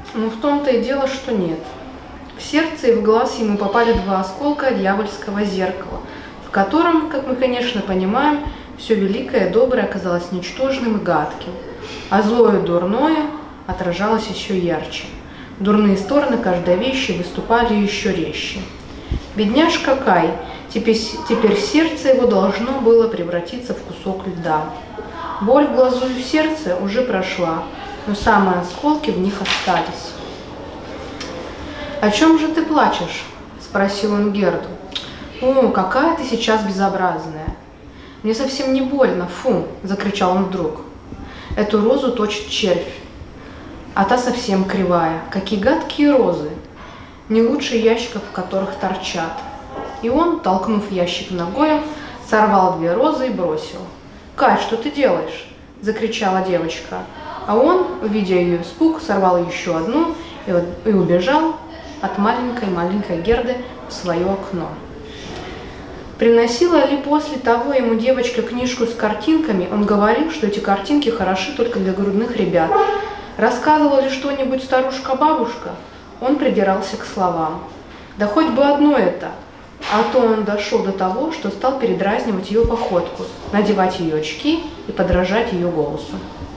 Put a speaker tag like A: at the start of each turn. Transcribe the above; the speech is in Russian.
A: Но в том-то и дело, что нет. В сердце и в глаз ему попали два осколка дьявольского зеркала, в котором, как мы, конечно, понимаем, все великое и доброе оказалось ничтожным и гадким, а злое и дурное отражалось еще ярче. Дурные стороны каждой вещи выступали еще резче. Бедняжка Кай, теперь сердце его должно было превратиться в кусок льда. Боль в глазу и в сердце уже прошла, но самые осколки в них остались. «О чем же ты плачешь?» – спросил он Герду. «О, какая ты сейчас безобразная! Мне совсем не больно, фу!» – закричал он вдруг. «Эту розу точит червь, а та совсем кривая. Какие гадкие розы! Не лучше ящиков, в которых торчат». И он, толкнув ящик ногою, сорвал две розы и бросил. «Кай, что ты делаешь?» – закричала девочка. А он, видя ее испуг, сорвал еще одну и убежал от маленькой Герды в свое окно. Приносила ли после того ему девочка книжку с картинками, он говорил, что эти картинки хороши только для грудных ребят. Рассказывала ли что-нибудь старушка-бабушка, он придирался к словам. Да хоть бы одно это, а то он дошел до того, что стал передразнивать ее походку, надевать ее очки и подражать ее голосу.